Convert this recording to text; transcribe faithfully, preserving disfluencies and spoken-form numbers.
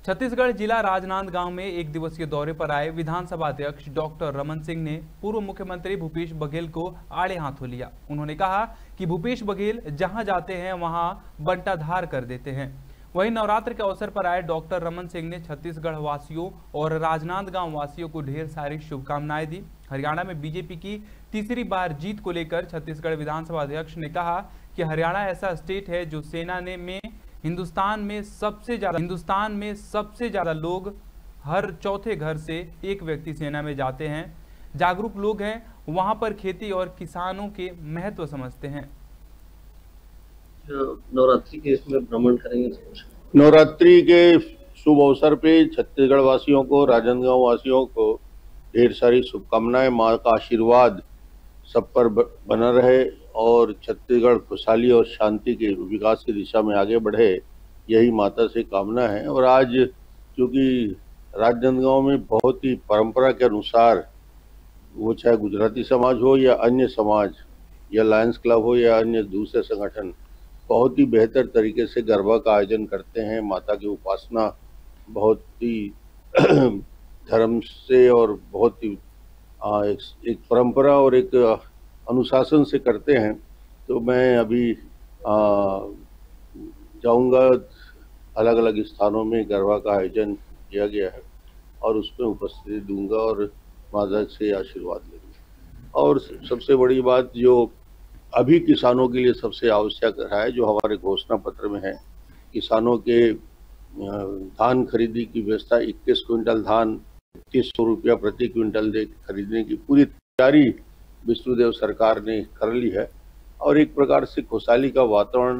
छत्तीसगढ़ जिला राजनांदगांव में एक दिवसीय दौरे पर आए विधानसभा अध्यक्ष डॉक्टर रमन सिंह ने पूर्व मुख्यमंत्री भूपेश बघेल को आड़े हाथों लिया। उन्होंने कहा कि भूपेश बघेल जहां जाते हैं वहां बंटाधार कर देते हैं। वहीं नवरात्र के अवसर पर आए डॉक्टर रमन सिंह ने छत्तीसगढ़ वासियों और राजनांदगांव वासियों को ढेर सारी शुभकामनाएं दी। हरियाणा में बीजेपी की तीसरी बार जीत को लेकर छत्तीसगढ़ विधानसभा अध्यक्ष ने कहा कि हरियाणा ऐसा स्टेट है जो सेना ने में हिंदुस्तान में सबसे ज्यादा हिंदुस्तान में सबसे ज्यादा लोग हर चौथे घर से एक व्यक्ति सेना में जाते हैं। जागरूक लोग हैं, वहां पर खेती और किसानों के महत्व समझते हैं। नवरात्रि के इसमें भ्रमण करेंगे। नवरात्रि के शुभ अवसर पे छत्तीसगढ़ वासियों को, राजनांदगांव वासियों को ढेर सारी शुभकामनाएं। माँ का आशीर्वाद सब पर बना रहे और छत्तीसगढ़ खुशहाली और शांति के विकास की दिशा में आगे बढ़े, यही माता से कामना है। और आज क्योंकि राजनांदगांव में बहुत ही परंपरा के अनुसार, वो चाहे गुजराती समाज हो या अन्य समाज या लायंस क्लब हो या अन्य दूसरे संगठन, बहुत ही बेहतर तरीके से गरबा का आयोजन करते हैं। माता की उपासना बहुत ही धर्म से और बहुत ही आ, एक, एक परंपरा और एक अनुशासन से करते हैं। तो मैं अभी जाऊंगा, अलग अलग स्थानों में गरबा का आयोजन किया गया है और उसमें उपस्थिति दूंगा और माता से आशीर्वाद लेंगे। और सबसे बड़ी बात जो अभी किसानों के लिए सबसे आवश्यक रहा है, जो हमारे घोषणा पत्र में है, किसानों के धान खरीदी की व्यवस्था, इक्कीस क्विंटल धान इक्कीस सौ रुपया प्रति क्विंटल दे खरीदने की पूरी तैयारी विष्णुदेव सरकार ने कर ली है और एक प्रकार से खुशहाली का वातावरण